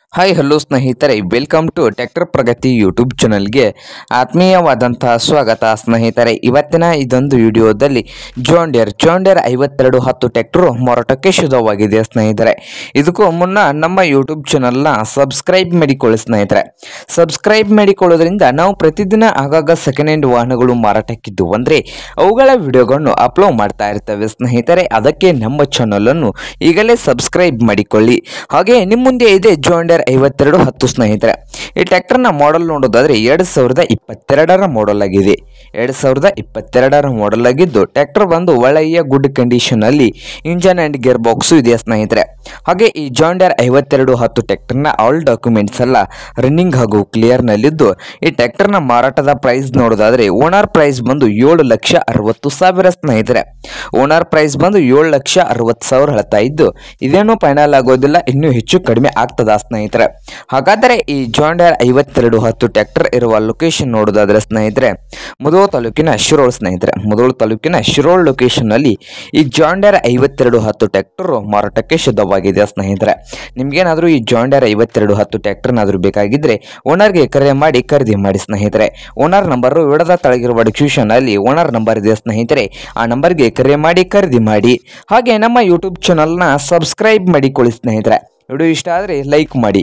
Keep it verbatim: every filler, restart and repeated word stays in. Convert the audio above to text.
Hi hello ಸ್ನೇಹಿತರೆ, welcome to tractor Pragati YouTube ಚಾನಲ್ಗೆ ಆತ್ಮೀಯವಾದಂತಹ ಸ್ವಾಗತ. ಸ್ನೇಹಿತರೆ, ಇವತ್ತಿನ ಇದೊಂದು ವಿಡಿಯೋದಲ್ಲಿ ಜಾನ್ ಡಿಯರ್ ಜಾನ್ ಡಿಯರ್ ಐವತ್ತೆರಡು ಹತ್ತು ಟ್ರ್ಯಾಕ್ಟರ್ ಮಾರಾಟಕ್ಕೆ ಶುದ್ಧವಾಗಿದೆ. ಸ್ನೇಹಿತರೆ, ಇದಕ್ಕೂ ಮುನ್ನ ನಮ್ಮ ಯೂಟ್ಯೂಬ್ ಚಾನಲ್ನ ಸಬ್ಸ್ಕ್ರೈಬ್ ಮಾಡಿಕೊಳ್ಳಿ. ಸ್ನೇಹಿತರೆ, ಸಬ್ಸ್ಕ್ರೈಬ್ ಮಾಡಿಕೊಳ್ಳೋದ್ರಿಂದ ನಾವು ಪ್ರತಿದಿನ ಆಗಾಗ ಸೆಕೆಂಡ್ ಹ್ಯಾಂಡ್ ವಾಹನಗಳು ಮಾರಾಟಕ್ಕಿದ್ದು ಅಂದರೆ ಅವುಗಳ ವಿಡಿಯೋಗಳನ್ನು ಅಪ್ಲೋಡ್ ಮಾಡ್ತಾ ಇರ್ತೇವೆ. ಸ್ನೇಹಿತರೆ, ಅದಕ್ಕೆ ನಮ್ಮ ಚಾನಲನ್ನು ಈಗಲೇ ಸಬ್ಸ್ಕ್ರೈಬ್ ಮಾಡಿಕೊಳ್ಳಿ. ಹಾಗೆ ನಿಮ್ಮ ಮುಂದೆ ಇದೆ ಜಾನ್ ಡಿಯರ್ ಐವತ್ತೆರಡು ಹತ್ತು. ಸ್ನೇಹಿತರೆ, ಈ ಟ್ರ್ಯಾಕ್ಟರ್ನ ಮಾಡೆಲ್ ನೋಡೋದಾದ್ರೆ ಎರಡು ಸಾವಿರದ ಇಪ್ಪತ್ತೆರಡರ ಮಾಡೆಲ್ ಆಗಿದೆ. ಎರಡು ಸಾವಿರದ ಇಪ್ಪತ್ತೆರಡರ ಮಾಡೆಲ್ ಆಗಿದ್ದು ಟ್ರ್ಯಾಕ್ಟರ್ ಬಂದು ಒಳ್ಳೆಯ ಗುಡ್ ಕಂಡೀಷನ್ ಅಲ್ಲಿ ಇಂಜನ್ ಅಂಡ್ ಗೇರ್ ಬಾಕ್ಸ್ ಇದೆ. ಸ್ನೇಹಿತರೆ, ಹಾಗೆ ಈ ಜಾನ್ ಡಿಯರ್ ಐವತ್ತೆರಡು ಹತ್ತು ಟ್ರ್ಯಾಕ್ಟರ್ನ ಆಲ್ ಡಾಕ್ಯುಮೆಂಟ್ಸ್ ಎಲ್ಲ ರನ್ನಿಂಗ್ ಹಾಗೂ ಕ್ಲಿಯರ್ ನಲ್ಲಿದ್ದು, ಈ ಟ್ರ್ಯಾಕ್ಟರ್ನ ಮಾರಾಟದ ಪ್ರೈಸ್ ನೋಡೋದಾದ್ರೆ ಓನರ್ ಪ್ರೈಸ್ ಬಂದು ಏಳು ಲಕ್ಷ ಅರವತ್ತು ಸಾವಿರ. ಸ್ನೇಹಿತರೆ, ಓನರ್ ಪ್ರೈಸ್ ಬಂದು ಏಳು ಲಕ್ಷ ಅರವತ್ತು ಸಾವಿರ ಹೇಳ್ತಾ ಇದ್ದು, ಇದೇನು ಫೈನಲ್ ಆಗೋದಿಲ್ಲ, ಇನ್ನೂ ಹೆಚ್ಚು ಕಡಿಮೆ ಆಗ್ತದ. ಸ್ನೇಹಿತರೆ, ಹಾಗಾದರೆ ಈ ಜಾನ್ ಡಿಯರ್ ಐವತ್ತೆರಡು ಹತ್ತು ಟ್ರ್ಯಾಕ್ಟರ್ ಇರುವ ಲೊಕೇಶನ್ ನೋಡೋದಾದ್ರೆ ಸ್ನೇಹಿತರೆ, ಮುಧೋಳ ತಾಲೂಕಿನ ಶಿರೋಳ್. ಸ್ನೇಹಿತರೆ, ಮುಧೋಳ ತಾಲೂಕಿನ ಶಿರೋಳ್ ಲೊಕೇಶನ್ ಅಲ್ಲಿ ಈ ಜಾನ್ ಡಿಯರ್ ಐವತ್ತೆರಡು ಹತ್ತು ಟ್ರ್ಯಾಕ್ಟರ್ ಮಾರಾಟಕ್ಕೆ ಶುದ್ಧವಾಗಿದೆ. ಸ್ನೇಹಿತರೆ, ನಿಮ್ಗೇನಾದ್ರೂ ಈ ಜಾನ್ ಡಿಯರ್ ಐವತ್ತೆರಡು ಹತ್ತು ಟ್ರ್ಯಾಕ್ಟರ್ನಾದ್ರೂ ಬೇಕಾಗಿದ್ರೆ ಓನರ್ಗೆ ಕರೆ ಮಾಡಿ ಖರೀದಿ ಮಾಡಿ. ಸ್ನೇಹಿತರೆ, ಓನರ್ ನಂಬರ್ ವಿಡದ ತಳಗಿರುವ ಡಿಸ್ಕ್ರಿಪ್ಷನ್ ಅಲ್ಲಿ ಓನರ್ ನಂಬರ್ ಇದೆ. ಸ್ನೇಹಿತರೆ, ಆ ನಂಬರ್ಗೆ ಕರೆ ಮಾಡಿ ಖರೀದಿ ಮಾಡಿ. ಹಾಗೆ ನಮ್ಮ ಯೂಟ್ಯೂಬ್ ಚಾನಲ್ನ ಸಬ್ಸ್ಕ್ರೈಬ್ ಮಾಡಿಕೊಳ್ಳಿ. ಸ್ನೇಹಿತರೆ, ವಿಡಿಯೋ ಇಷ್ಟ ಆದರೆ ಲೈಕ್ ಮಾಡಿ.